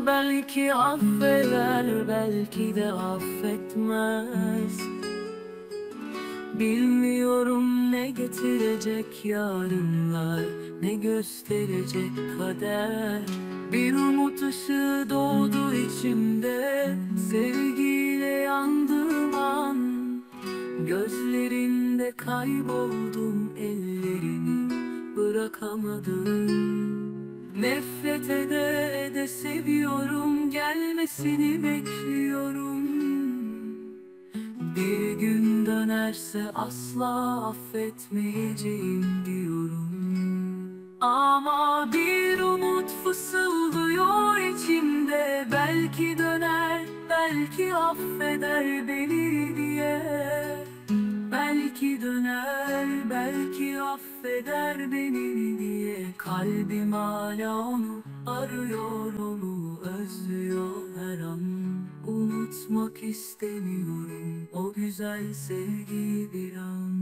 Belki affeder, belki de affetmez. Bilmiyorum ne getirecek yarınlar, ne gösterecek kader. Bir umut ışığı doğdu içimde, sevgiyle yandığım an. Gözlerinde kayboldum, ellerini bırakamadım. Nefret ede ede seviyorum, gelmesini bekliyorum. Bir gün dönerse asla affetmeyeceğim diyorum. Ama bir umut fısıldıyor içimde, belki döner, belki affeder beni diye. Belki döner, belki affeder beni diye. Kalbim hala onu arıyor, onu özlüyor her an. Unutmak istemiyorum o güzel sevgiyi bir an.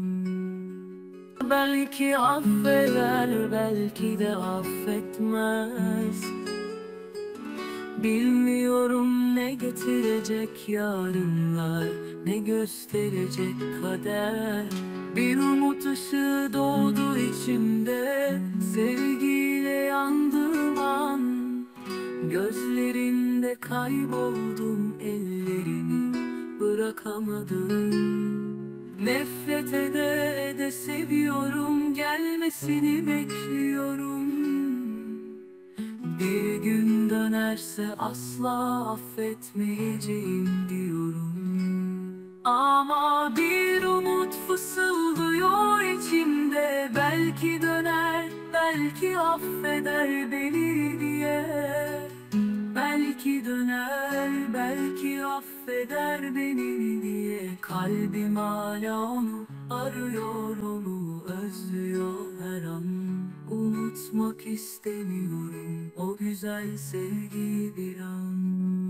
Belki affeder, belki de affetmez. Bilmiyorum ne getirecek yarınlar, ne gösterecek kader. Bir umut ışığı doğdu içimde, sevgiyle yandığım an. Gözlerinde kayboldum, ellerini bırakamadım. Nefret ede ede seviyorum, gelmesini bekliyorum. Bir gün dönerse asla affetmeyeceğim diyorum. Ama bir umut fısıldıyor içimde, belki döner, belki affeder beni diye. Belki döner, belki affeder beni diye. Kalbim hala onu arıyor, onu özlüyor her an. Unutmak istemiyorum o güzel sevgiyi bir an.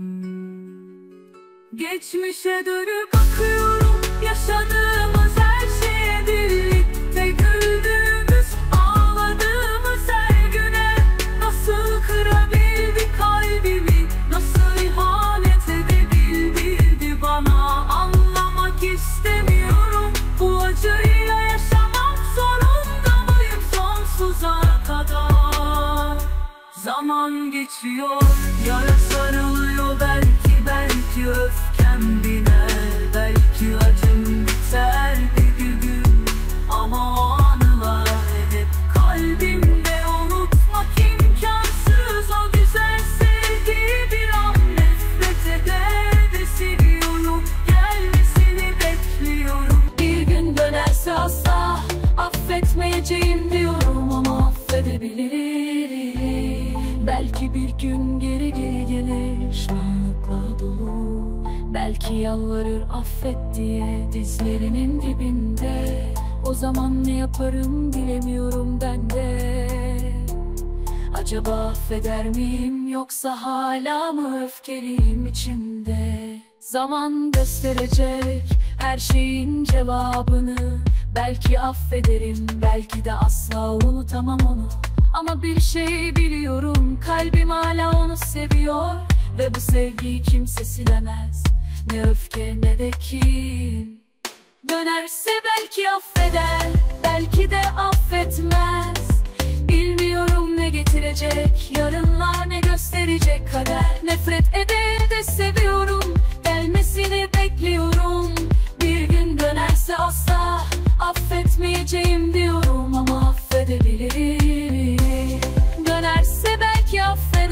Geçmişe dönüp bakıyorum, yaşadığımız her şeye birlikte güldüğümüz, ağladığımız her güne. Nasıl kırabildi kalbimi, nasıl ihanet edebildi bana. Anlamak istemiyorum, bu acıyla yaşamak zorunda mıyım sonsuza kadar? Zaman geçiyor, yara sarılıyor, belki öfkem biner, belki acım biter bir gün. Ama o anılar hep kalbimde, unutmak imkansız o güzel sevgiyi bir an. Nefret eder de seviyorum, gelmesini bekliyorum. Bir gün dönerse asla affetmeyeceğim diyorum, ama affedebilirim. Belki bir gün geri gelir şanlıkla dolu. Belki yalvarır affet diye dizlerinin dibinde. O zaman ne yaparım bilemiyorum ben de. Acaba affeder miyim, yoksa hala mı öfkeliyim içimde? Zaman gösterecek her şeyin cevabını. Belki affederim, belki de asla unutamam onu. Ama bir şey biliyorum, kalbim hala onu seviyor. Ve bu sevgiyi kimse silemez, ne öfke ne de kin. Dönerse belki affeder, belki de affetmez. Bilmiyorum ne getirecek yarınlar, ne gösterecek kader. Nefret ede de seviyorum, gelmesini bekliyorum. Bir gün dönerse asla affetmeyeceğim diyorum, ama affedebilirim. Dönerse belki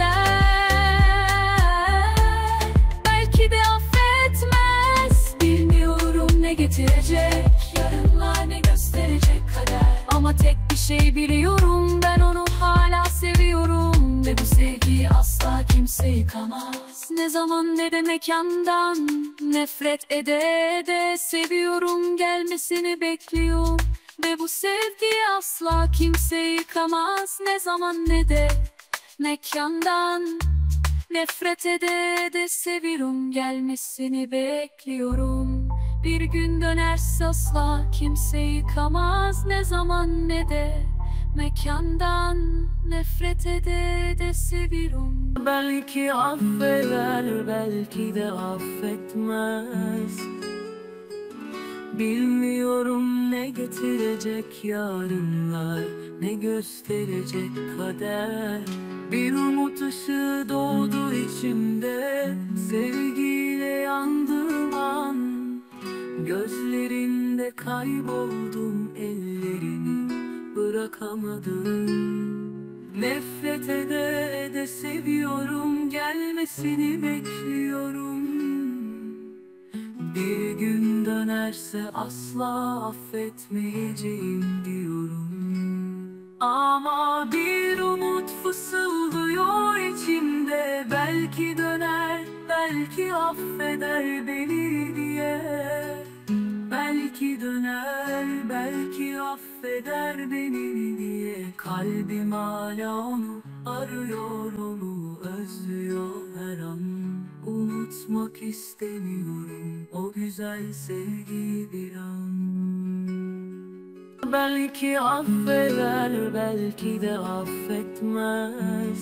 affeder, belki de affetmez. Bilmiyorum ne getirecek yarınlar, ne gösterecek kader. Ama tek bir şey biliyorum, ben onu hala seviyorum. Ve bu sevgiyi asla kimse yıkamaz. Ne zaman ne de mekandan, nefret ede de seviyorum, gelmesini bekliyorum. Ve bu sevgiyi asla kimse yıkamaz. Ne zaman ne de mekandan, nefret ede de seviyorum, gelmesini bekliyorum. Bir gün dönerse asla kimse yıkamaz. Ne zaman ne de mekandan nefret ede seviyorum. Belki affeder, belki de affetmez. Bilmiyorum ne getirecek yarınlar, ne gösterecek kader. Bir umut ışığı doğdu içimde, sevgiyle yandığım an. Gözlerinde kayboldum, ellerini bırakamadım. Nefret ede seviyorum, gelmesini bekliyorum. Bir gün dönerse asla affetmeyeceğim diyorum. Ama bir umut fısıldıyor içimde, belki döner, belki affeder beni diye. Belki döner, belki affeder beni diye. Kalbim hala onu arıyor, onu özlüyor her an. Unutmak istemiyorum o güzel sevgiyi bir an. Belki affeder, belki de affetmez.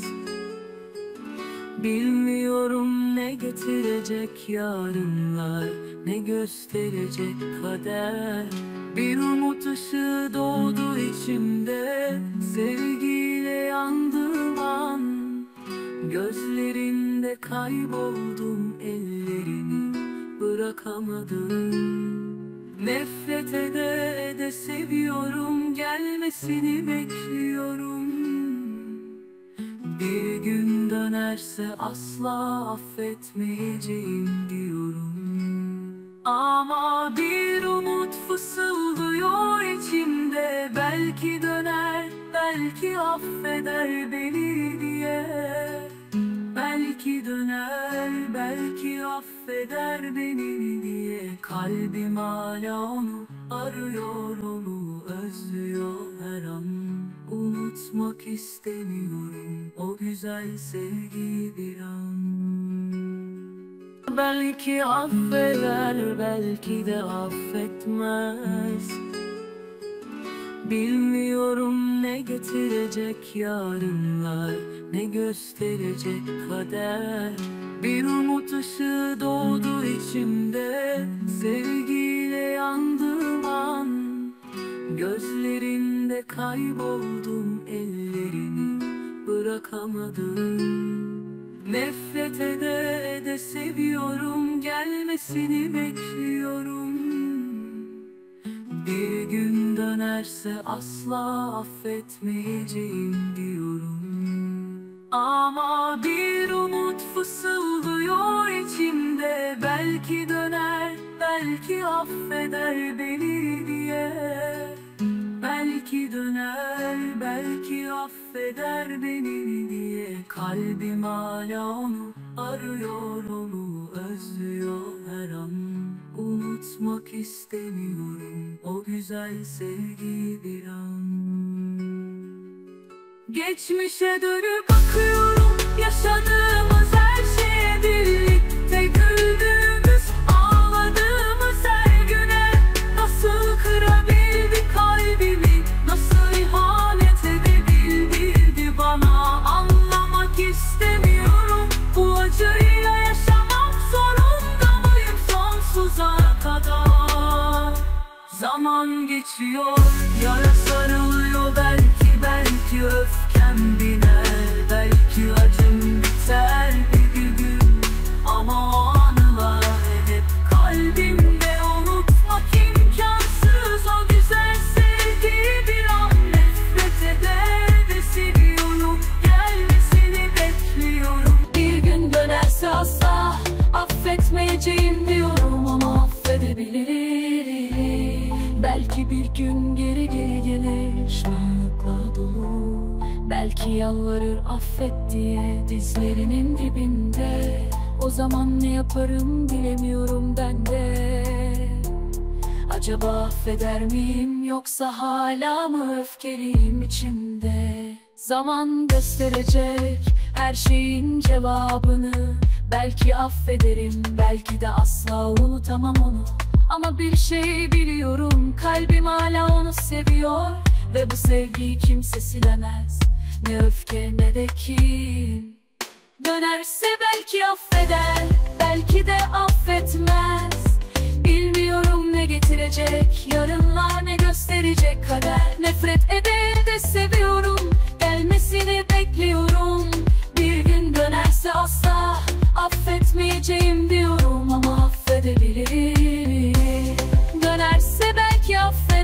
Bilmiyorum ne getirecek yarınlar, ne gösterecek kader. Bir umut ışığı doğdu içimde, sevgiyle yandığım an. Gözlerinde kayboldum, ellerini bırakamadım. Nefret ede seviyorum, gelmesini bekliyorum. Bir gün dönerse asla affetmeyeceğim diyorum. Ama bir umut fısıldıyor içimde, belki döner, belki affeder beni diye. Belki döner, belki affeder beni diye. Kalbim hala onu arıyor, onu özlüyor her an. Unutmak istemiyorum o güzel sevgiyi bir an. Belki affeder, belki de affetmez. Bilmiyorum ne getirecek yarınlar, ne gösterecek kader. Bir umut ışığı doğdu içimde, sevgiyle yandığım an. Gözlerinde kayboldum, ellerini bırakamadım. Nefret ede seviyorum, gelmesini bekliyorum. Bir gün dönerse asla affetmeyeceğim diyorum. Ama bir umut fısıldıyor içimde, belki döner, belki affeder beni diye. Belki döner, belki affeder beni diye. Kalbim hala onu arıyor, onu özlüyor her an. Unutmak istemiyorum o güzel sevgiyi bir an. Geçmişe dönüp bakıyorum, yaşadığımız her şeye birlikte güldüğümüz, ağladığımız her güne. Nasıl kırabildi kalbimi, nasıl ihanet edebildi bana. Anlamak istemiyorum, bu acıyla yaşamak zorunda mıyım sonsuza kadar? Zaman geçiyor, yara sarılıyor, belki öfkem biner, belki acım biter bir gün. Ama o anılar hep kalbimde, unutmak imkansız o güzel sevgiyi bir an. Nefret ede seviyorum, gelmesini bekliyorum. Bir gün dönerse asla affetmeyeceğim diyorum, ama affedebilirim. Belki bir gün geri gelir, şanlıkla dolu. Belki yalvarır affet diye dizlerinin dibinde. O zaman ne yaparım bilemiyorum ben de. Acaba affeder miyim, yoksa hala mı öfkeliyim içimde? Zaman gösterecek her şeyin cevabını. Belki affederim, belki de asla unutamam onu. Ama bir şey biliyorum, kalbim hala onu seviyor. Ve bu sevgiyi kimse silemez, ne öfke ne de kin. Dönerse belki affeder, belki de affetmez. Bilmiyorum ne getirecek yarınlar, ne gösterecek kader. Nefret ede de seviyorum, gelmesini bekliyorum. Bir gün dönerse asla affetmeyeceğim diyorum, ama affedebilirim. Dönerse belki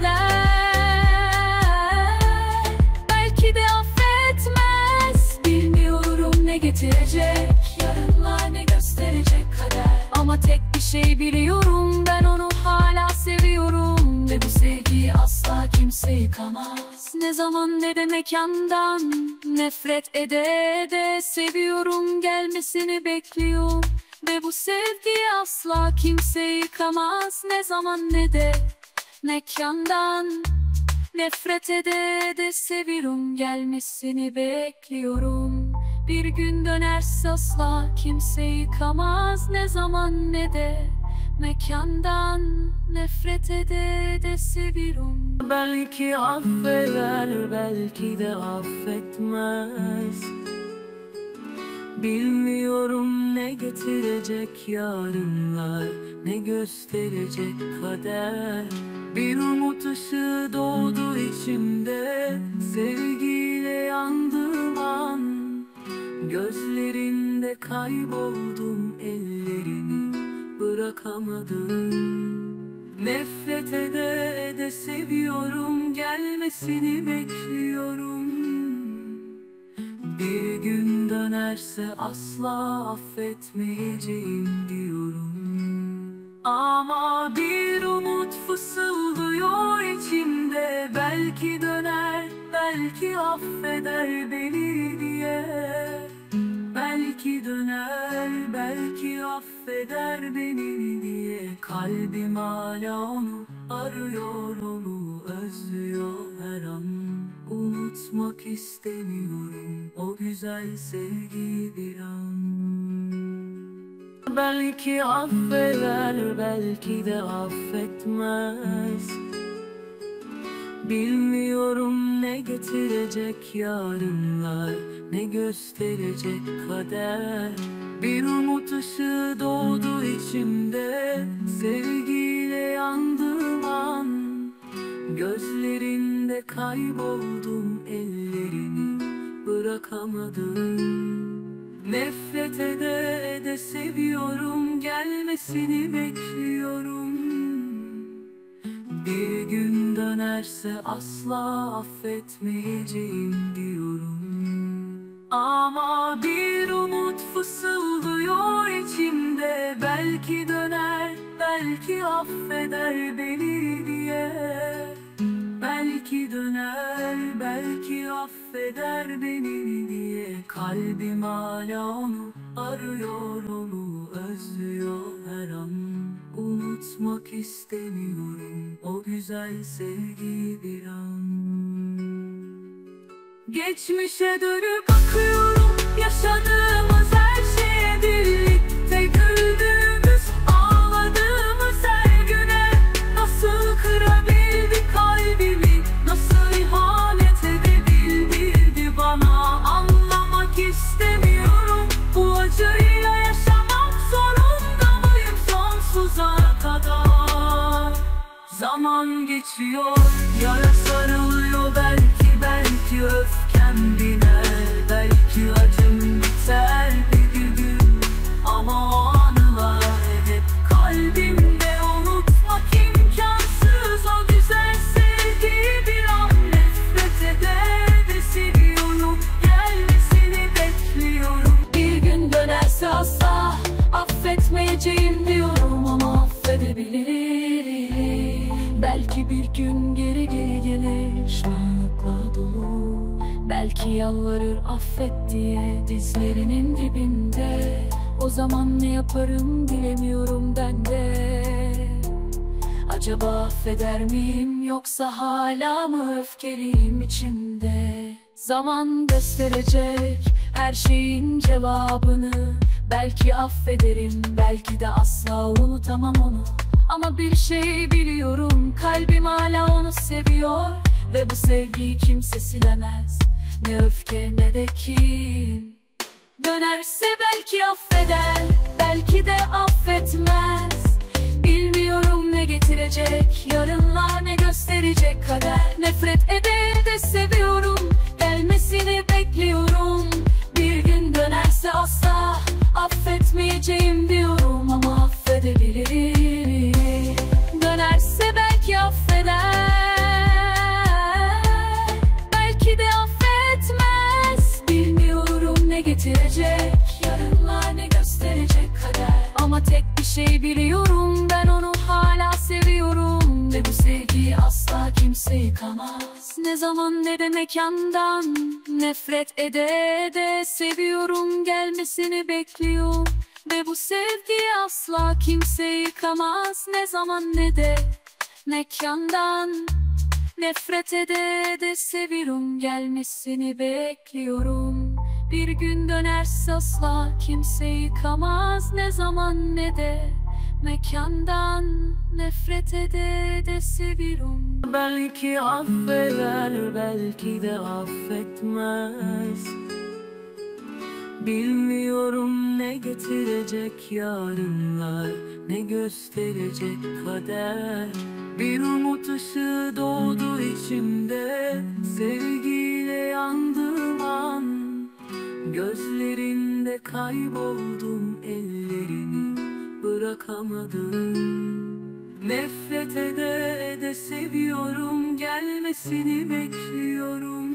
affeder, belki de affetmez. Bilmiyorum ne getirecek yarınlar, ne gösterecek kader. Ama tek bir şey biliyorum, ben onu hala seviyorum. Ve bu sevgiyi asla kimse yıkamaz. Ne zaman ne de mekandan, nefret ede de seviyorum, gelmesini bekliyorum. Ve bu sevgiyi asla kimse yıkamaz. Ne zaman ne de mekandan, nefret ede de seviyorum, gelmesini bekliyorum. Bir gün dönerse asla kimse yıkamaz. Ne zaman ne de mekandan, nefret ede de seviyorum. Belki affeder, belki de affetmez. Bilmiyorum ne getirecek yarınlar, ne gösterecek kader. Bir umut ışığı doğdu içimde, sevgiyle yandığım an. Gözlerinde kayboldum, ellerini bırakamadım. Nefret ede ede seviyorum, gelmesini bekliyorum. Bir gün dönerse asla affetmeyeceğim diyorum. Ama bir umut fısıldıyor içimde, belki döner, belki affeder beni diye. Belki döner, belki affeder beni diye. Kalbim hala onu arıyor, onu özlüyor her an. Unutmak istemiyorum o güzel sevgiyi bir an. Belki affeder, belki de affetmez. Bilmiyorum ne getirecek yarınlar, ne gösterecek kader. Bir umut ışığı doğdu içimde, sevgiyle yandığım an. Gözlerinde kayboldum, ellerini bırakamadım. Nefret ede ede seviyorum, gelmesini bekliyorum. Bir gün dönerse asla affetmeyeceğim diyorum. Ama bir umut fısıldıyor içimde, belki döner, belki affeder beni diye. Belki döner, belki affeder beni diye. Kalbim hala onu arıyor, onu özlüyor her an. Unutmak istemiyorum o güzel sevgiyi bir an. Geçmişe dönüp bakıyorum, yaşadığımız her şeye birlikte güldüğümüz, ağladığımız her güne. Nasıl kırabildi kalbimi, nasıl ihanet edebildi bana. Anlamak istemiyorum, bu acıyla yaşamak zorunda mıyım sonsuza kadar? Zaman geçiyor, yara sarılıyor, belki öfkem biner, belki acım biter bir gün. Ama o anılar hep kalbimde, unutmak imkansız o güzel sevgiyi bir an. Nefret eder de seviyorum, gelmesini bekliyorum. Bir gün dönerse asla affetmeyeceğim diyorum, ama affedebilirim. Belki bir gün geri gelir, pişmanlıkla dolu. Belki yalvarır affet diye dizlerinin dibinde. O zaman ne yaparım bilemiyorum ben de. Acaba affeder miyim, yoksa hala mı öfkeliyim içimde? Zaman gösterecek her şeyin cevabını. Belki affederim, belki de asla unutamam onu. Ama bir şey biliyorum, kalbim hala onu seviyor. Ve bu sevgiyi kimse silemez, ne öfke ne de kin. Dönerse belki affeder, belki de affetmez. Bilmiyorum ne getirecek yarınlar, ne gösterecek kader. Nefret ede de seviyorum, gelmesini bekliyorum. Bir gün dönerse asla affetmeyeceğim diyorum, ama affedebilirim. Dönerse belki affeder, belki de affetmez. Bilmiyorum ne getirecek yarınlar, ne gösterecek kader. Ama tek bir şey biliyorum, ben onu hala seviyorum. Ve bu sevgiyi asla kimse yıkamaz, ne zaman ne de mekandan. Nefret ede seviyorum, gelmesini bekliyorum. Ve bu sevgiyi asla kimse yıkamaz, ne zaman ne de mekandan. Nefret ede seviyorum, gelmesini bekliyorum. Bir gün dönerse asla kimse yıkamaz, ne zaman ne de mekandan. Nefret ede seviyorum. Belki affeder, belki de affetmez. Bilmiyorum ne getirecek yarınlar, ne gösterecek kader. Bir umut ışığı doğdu içimde, sevgiyle yandığım an. Gözlerinde kayboldum, ellerini bırakamadım. Nefret ede seviyorum, gelmesini bekliyorum.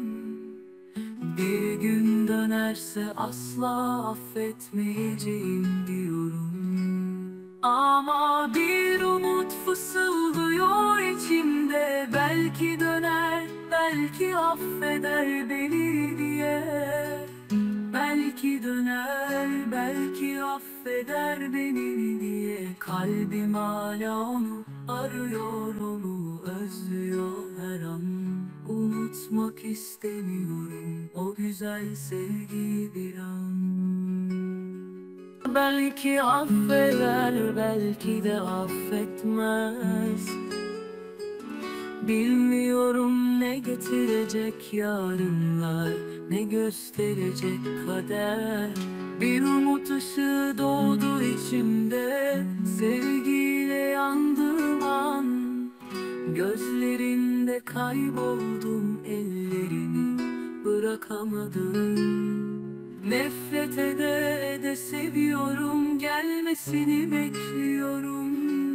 Bir gün dönerse asla affetmeyeceğim diyorum. Ama bir umut fısıldıyor içimde, belki döner, belki affeder beni diye. Belki döner, belki affeder beni diye. Kalbim hala onu arıyor, onu özlüyor her an. Unutmak istemiyorum o güzel sevgiyi bir an. Belki affeder, belki de affetmez. Bilmiyorum ne getirecek yarınlar, ne gösterecek kader. Bir umut ışığı doğdu içimde, sevgiyle yandığım an. Gözlerinde kayboldum, ellerini bırakamadım. Nefret ede seviyorum, gelmesini bekliyorum.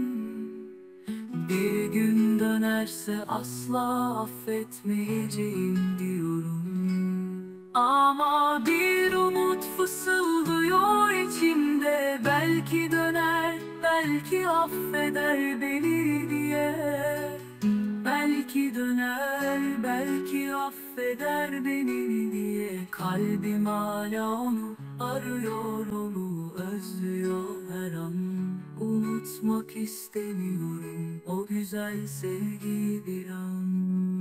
Bir gün dönerse asla affetmeyeceğim diyorum. Ama bir umut fısıldıyor içimde, belki döner, belki affeder beni diye. Belki döner, belki affeder beni diye. Kalbim hala onu arıyor, onu özlüyor her an. Unutmak istemiyorum o güzel sevgiyi bir an.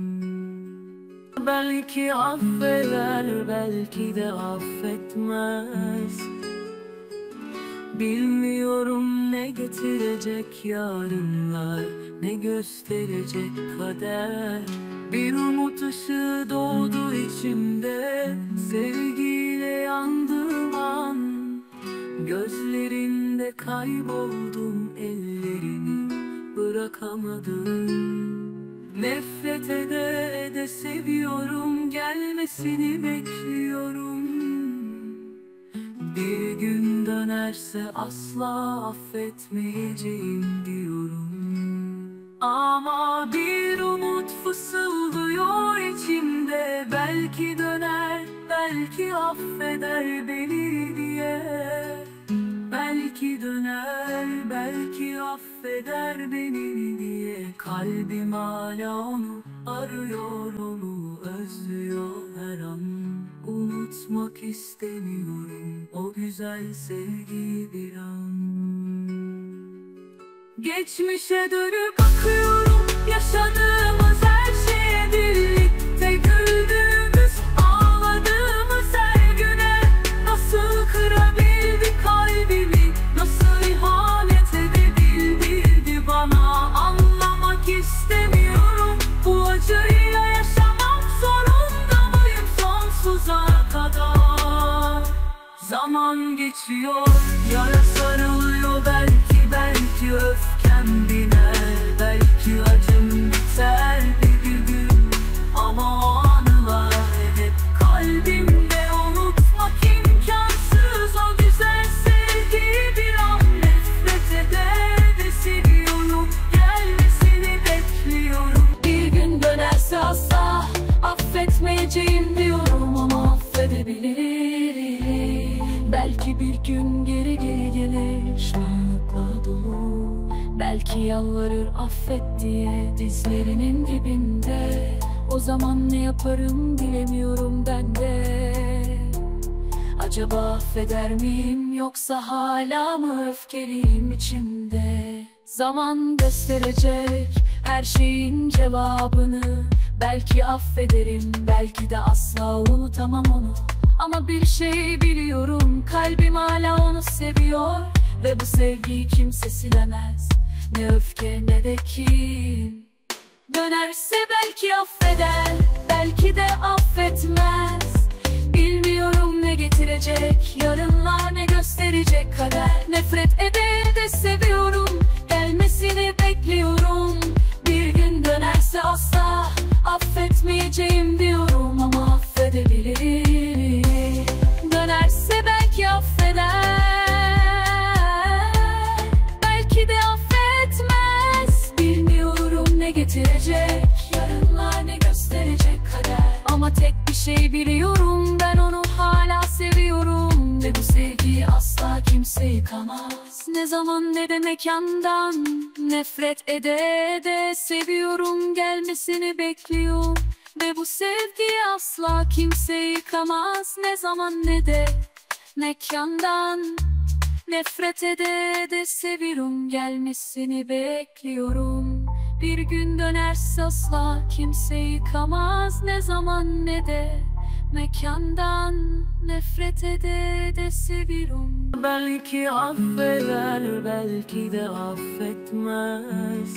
Belki affeder, belki de affetmez. Bilmiyorum ne getirecek yarınlar, ne gösterecek kader. Bir umut ışığı doğdu içimde, sevgiyle yandığım an. Gözlerinde kayboldum, ellerini bırakamadım. Nefret ede seviyorum, gelmesini bekliyorum. Bir gün dönerse asla affetmeyeceğim diyorum. Ama bir umut fısıldıyor içimde, belki döner, belki affeder beni diye. Belki döner, belki affeder beni diye. Kalbim hala onu arıyor, onu özlüyor her an. Unutmak istemiyorum o güzel sevgiyi bir an. Geçmişe dönüp bakıyorum, yaşadığımız her şeye birlikte güldüğümüz, ağladığımız her güne. Nasıl kırabildi kalbimi, nasıl ihanet edebildi bana. Anlamak istemiyorum bu acıyı. geçiyor, yara sarılıyor. Belki öfkem biner, belki acım biter bir gün. Ama o anılar hep kalbimde, unutmak imkansız. O güzel sevgiyi bir an nefret eder de seviyorum, gelmesini bekliyorum. Bir gün dönerse asla affetmeyeceğim diyorum ama affedebilirim. Belki bir gün geri gelir şarkılarla dolu. Belki yalvarır affet diye dizlerinin dibinde. O zaman ne yaparım bilemiyorum ben de. Acaba affeder miyim, yoksa hala mı öfkeliyim içimde? Zaman gösterecek her şeyin cevabını. Belki affederim, belki de asla unutamam onu. Ama bir şey biliyorum, kalbim hala onu seviyor. Ve bu sevgiyi kimse silemez, ne öfke ne de kin. Dönerse belki affeder, belki de affetmez. Bilmiyorum ne getirecek yarınlar, ne gösterecek kader. Nefret eder de seviyorum, gelmesini bekliyorum. Bir gün dönerse asla affetmeyeceğim diyorum ama affedebilirim. Dönerse belki affeder, belki de affetmez. Bilmiyorum ne getirecek yarınlar, ne gösterecek kader. Ama tek bir şey biliyorum, ben onu hala seviyorum. Ve bu sevgiyi asla kimse yıkamaz. Ne zaman ne de mekandan, nefret ede seviyorum, gelmesini bekliyorum. Ve bu sevgiyi asla kimse yıkamaz. Ne zaman ne de mekandan, nefret ede seviyorum, gelmesini bekliyorum. Bir gün dönerse asla kimse yıkamaz. Ne zaman ne de mekandan, nefret ede seviyorum. Belki affeder, belki de affetmez.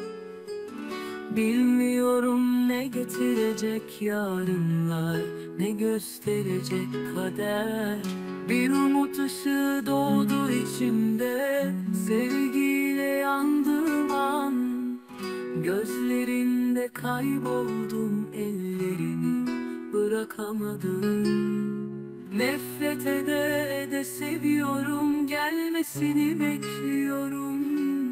Bilmiyorum ne getirecek yarınlar, ne gösterecek kader. Bir umut ışığı doğdu içimde, sevgiyle yandığım an. Gözlerinde kayboldum, ellerini bırakamadım. Nefret ede seviyorum, gelmesini bekliyorum.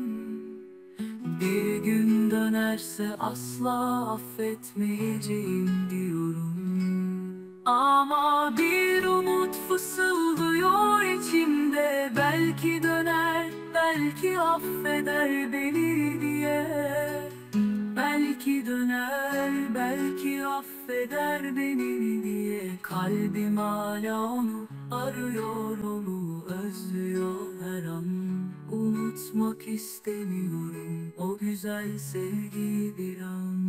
Bir gün dönerse asla affetmeyeceğim diyorum. Ama bir umut fısıldıyor içimde. Belki döner, belki affeder beni diye. Belki döner, belki affeder beni diye. Kalbim hala onu arıyor, onu özlüyor her an. Unutmak istemiyorum o güzel sevgiyi bir an.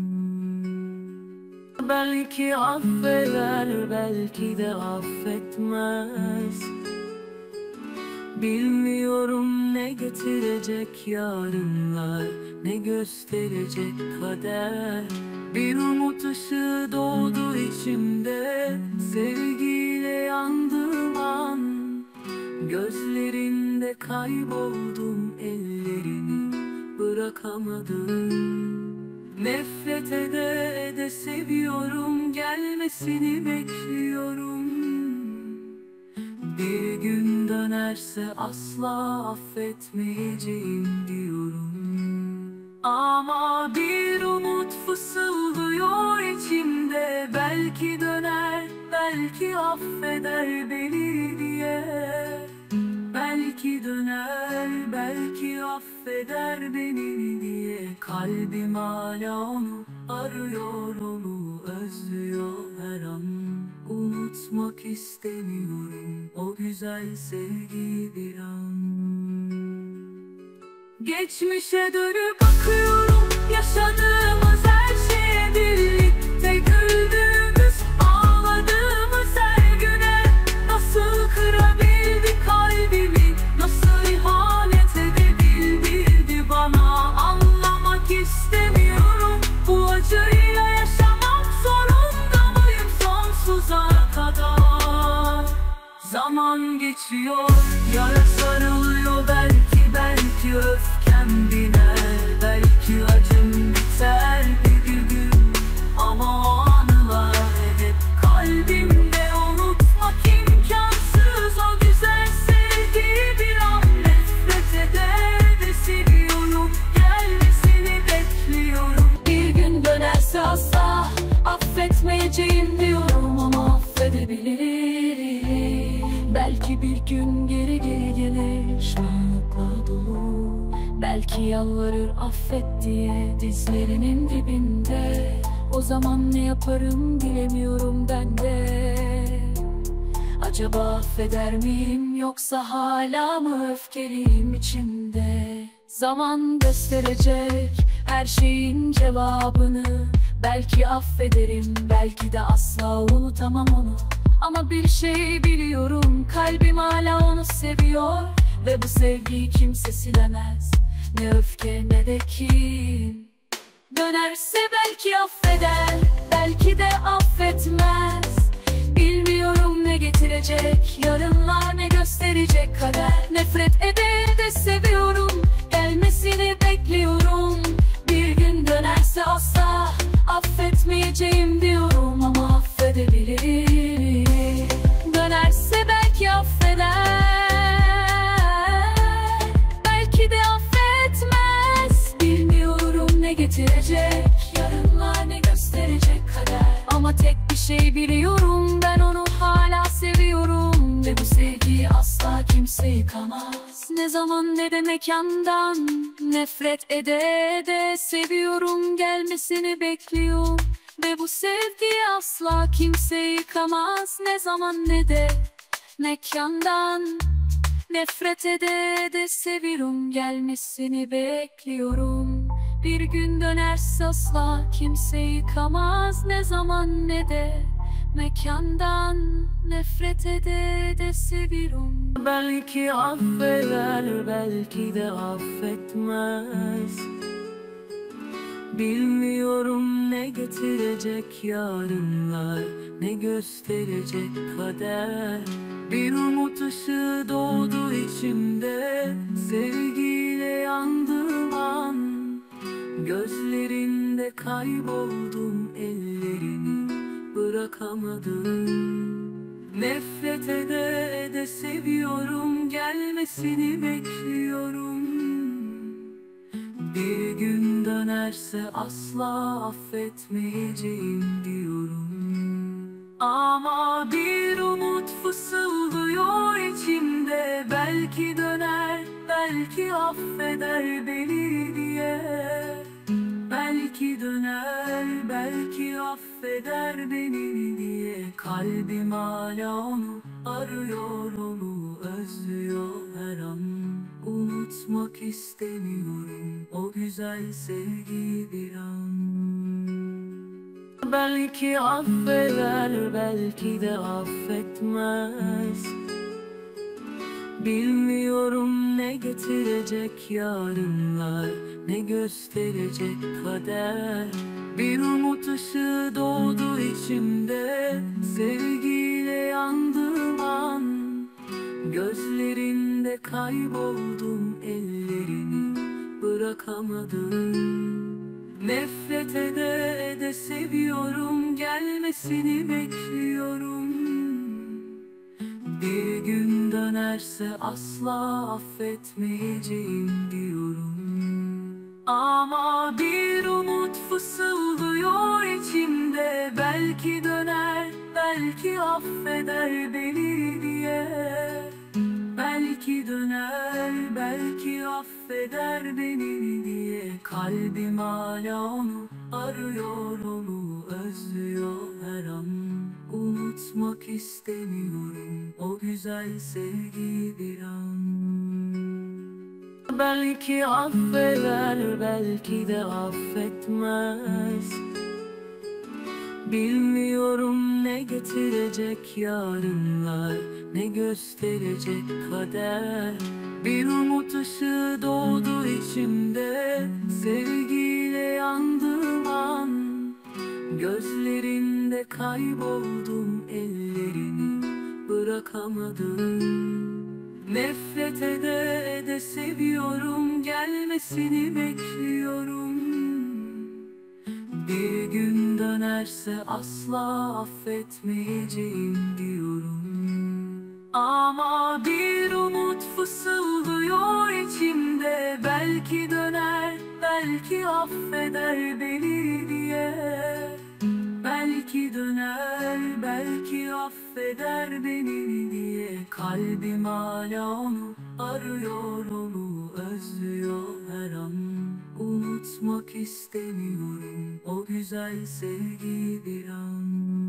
Belki affeder, belki de affetmez. Bilmiyorum ne getirecek yarınlar, ne gösterecek kader. Bir umut ışığı doğdu içimde, sevgiyle yandığım an. Gözlerinde kayboldum, ellerini bırakamadım. Nefret ede seviyorum, gelmesini bekliyorum. Bir gün dönerse asla affetmeyeceğim diyorum. Ama bir umut fısıldıyor içimde. Belki döner, belki affeder beni diye. Belki döner, belki affeder beni diye. Kalbim hala onu arıyor, onu özlüyor her an. Unutmak istemiyorum o güzel sevgiyi bir an. Geçmişe dönüp bakıyorum, yaşadığımız her şeye birlikte güldüğümüz, ağladığımız her güne. Nasıl kırabildi kalbimi, nasıl ihanet edebildi bana. Anlamak istemiyorum, bu acıyla yaşamak zorunda mıyım sonsuza kadar? Zaman geçiyor, yara gözleri geri gelir pişmanlıkla dolu. Belki yalvarır affet diye dizlerinin dibinde. O zaman ne yaparım bilemiyorum ben de. Acaba affeder miyim, yoksa hala mı öfkeliyim içimde? Zaman gösterecek her şeyin cevabını. Belki affederim, belki de asla unutamam onu. Ama bir şey biliyorum, kalbim hala onu seviyor. Ve bu sevgiyi kimse silemez, ne öfke ne de kin. Dönerse belki affeder, belki de affetmez. Bilmiyorum ne getirecek yarınlar, ne gösterecek kader. Nefret ede de seviyorum, gelmesini bekliyorum. Bir gün dönerse asla affetmeyeceğim diyorum, ama affedebilirim. Dönerse belki affeder, belki de affetmez. Bilmiyorum ne getirecek yarınlar, ne gösterecek kader. Ama tek bir şey biliyorum, ben onu hala seviyorum. Ve bu sevgiyi asla kimse yıkamaz, ne zaman ne de mekandan. Nefret ede de seviyorum, gelmesini bekliyorum. Ve bu sevgiyi asla kimse yıkamaz, ne zaman ne de mekandan. Nefret ede de seviyorum, gelmesini bekliyorum. Bir gün dönerse asla kimse yıkamaz, ne zaman ne de mekandan. Nefret ede de seviyorum. Belki affeder, belki de affetmez. Bilmiyorum ne getirecek yarınlar, ne gösterecek kader. Bir umut ışığı doğdu içimde, sevgiyle yandığım an. Gözlerinde kayboldum, ellerini bırakamadım. Nefret ede de seviyorum, gelmesini bekliyorum. Bir gün dönerse asla affetmeyeceğim diyorum. Ama bir umut fısıldıyor içimde, belki döner, belki affeder beni diye. Belki döner, belki affeder beni diye. Kalbim hala onu arıyor, onu özlüyor her an. Unutmak istemiyorum o güzel sevgiyi bir an. Belki affeder, belki de affetmez. Bilmiyorum ne getirecek yarınlar, ne gösterecek kader. Bir umut ışığı doğdu içimde, sevgiyle yandığım an. Gözlerinde kayboldum, ellerini bırakamadım. Nefret ede de seviyorum, gelmesini bekliyorum. Bir gün dönerse asla affetmeyeceğim diyorum. Ama bir umut fısıldıyor içimde, belki döner, belki affeder beni diye. Belki döner, belki affeder beni diye. Kalbim hala onu arıyor, onu özlüyor her an. Unutmak istemiyorum o güzel sevgiyi bir an. Belki affeder, belki de affetmez. Bilmiyorum ne getirecek yarınlar, ne gösterecek kader. Bir umut ışığı doğdu içimde, sevgiyle yandığım an. Gözlerinde kayboldum, ellerini bırakamadım. Nefret ede de seviyorum, gelmesini bekliyorum. Bir gün dönerse asla affetmeyeceğim diyorum. Ama bir umut fısıldıyor içimde, belki döner, belki affeder beni diye. Belki döner, belki affeder beni diye. Kalbim hala onu arıyor, onu özlüyor her an. Unutmak istemiyorum o güzel sevgiyi bir an.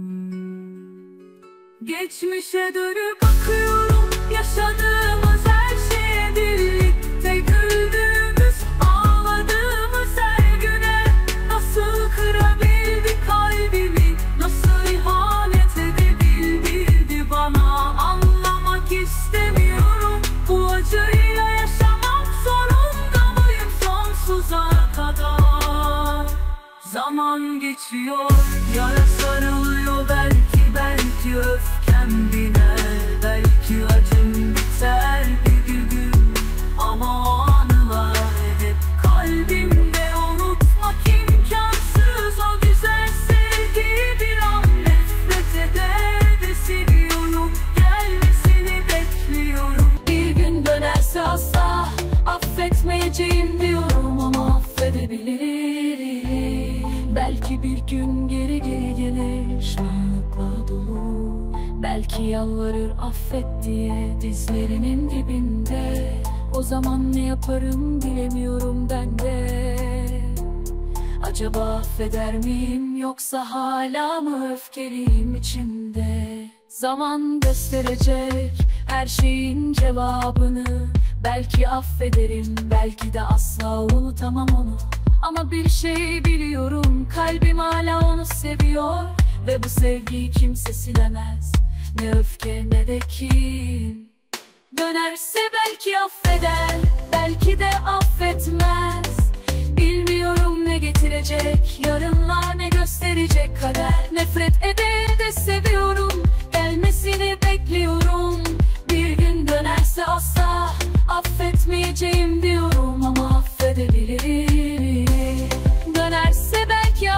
Geçmişe dönüp bakıyorum, yaşadığımız her şeye, birlikte güldüğümüz, ağladığımız her güne. Nasıl kırabildi kalbimi, nasıl ihanet edebildi bana. Anlamak istemiyorum, bu acıyla yaşamak zorunda mıyım sonsuza kadar? Zaman geçiyor, yara sarılıyor, belki öfkem biner, belki acım biter bir gün. Ama o anılar hep kalbimde, unutmak imkansız o güzel sevgiyi bir an. Nefret eder de seviyorum, gelmesini bekliyorum. Bir gün dönerse asla affetmeyeceğim diyorum, ama affedebilirim. Belki bir gün geri gelir şanlıkla dolu. Belki yalvarır affet diye dizlerinin dibinde. O zaman ne yaparım bilemiyorum ben de. Acaba affeder miyim, yoksa hala mı öfkeliyim içimde? Zaman gösterecek her şeyin cevabını. Belki affederim, belki de asla unutamam onu. Ama bir şey biliyorum, kalbim hala onu seviyor. Ve bu sevgiyi kimse silemez, ne öfke ne de kin. Dönerse belki affeder, belki de affetmez. Bilmiyorum ne getirecek yarınlar, ne gösterecek kader. Nefret eder de seviyorum, gelmesini bekliyorum. Bir gün dönerse asla affetmeyeceğim diyorum, ama affedebilirim. Dönerse belki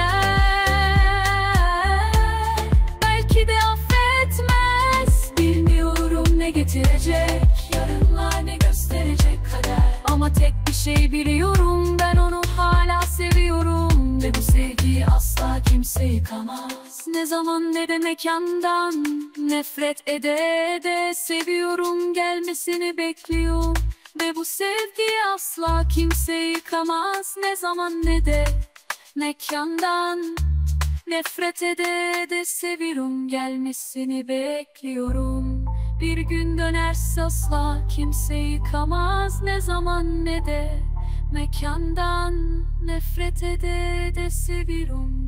affeder, belki de affetmez. Bilmiyorum ne getirecek yarınlar, ne gösterecek kader. Ama tek bir şey biliyorum, ben onu hala seviyorum. Ve bu sevgiyi asla kimse yıkamaz, ne zaman ne de mekandan. Nefret ede de seviyorum, gelmesini bekliyorum. Ve bu sevgiyi asla kimse yıkamaz, ne zaman ne de mekandan. Nefret ede de seviyorum, gelmesini bekliyorum. Bir gün dönerse asla kimse yıkamaz, ne zaman ne de mekandan. Nefret ede de seviyorum,